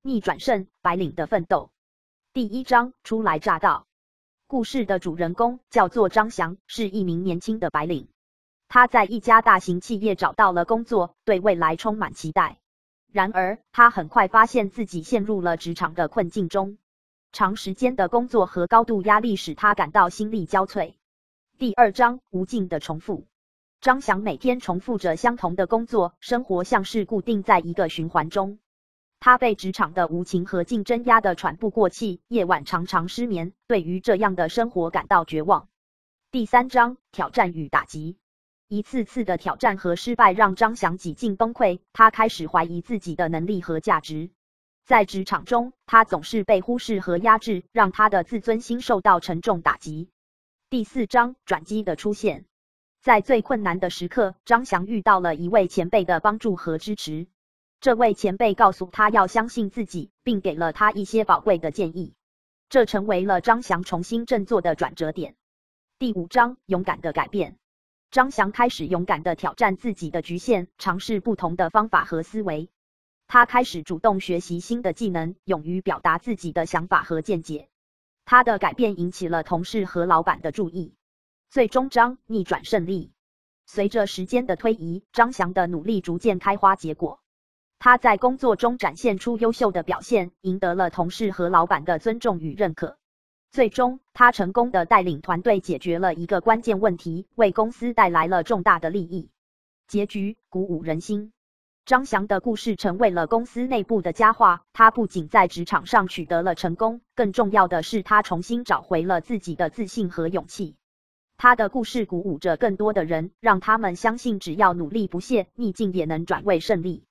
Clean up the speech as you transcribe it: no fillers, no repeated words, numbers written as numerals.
逆转胜，白领的奋斗。第1章初来乍到。故事的主人公叫做张翔，是一名年轻的白领。他在一家大型企业找到了工作，对未来充满期待。然而，他很快发现自己陷入了职场的困境中。长时间的工作和高度压力使他感到心力交瘁。第2章无尽的重复。张翔每天重复着相同的工作，生活像是固定在一个循环中。他被职场的无情和竞争压得喘不过气，夜晚常常失眠，对于这样的生活感到绝望。第3章挑战与打击。一次次的挑战和失败让张翔几近崩溃，他开始怀疑自己的能力和价值。在职场中，他总是被忽视和压制，让他的自尊心受到沉重打击。第4章转机的出现。在最困难的时刻，张翔遇到了一位前辈的帮助和支持。这位前辈告诉他要相信自己，并给了他一些宝贵的建议。这成为了张翔重新振作的转折点。第5章勇敢的改变。张翔开始勇敢地挑战自己的局限，尝试不同的方法和思维。他开始主动学习新的技能，勇于表达自己的想法和见解。他的改变引起了同事和老板的注意。最终章逆转胜利。随着时间的推移，张翔的努力逐渐开花结果。他在工作中展现出优秀的表现，赢得了同事和老板的尊重与认可。最终，他成功地带领团队解决了一个关键问题，为公司带来了重大的利益。结局鼓舞人心。张翔的故事成为了公司内部的佳话，他不仅在职场上取得了成功，更重要的是他重新找回了自己的自信和勇气。他的故事鼓舞着更多的人，让他们相信只要努力不懈，逆境也能转为胜利。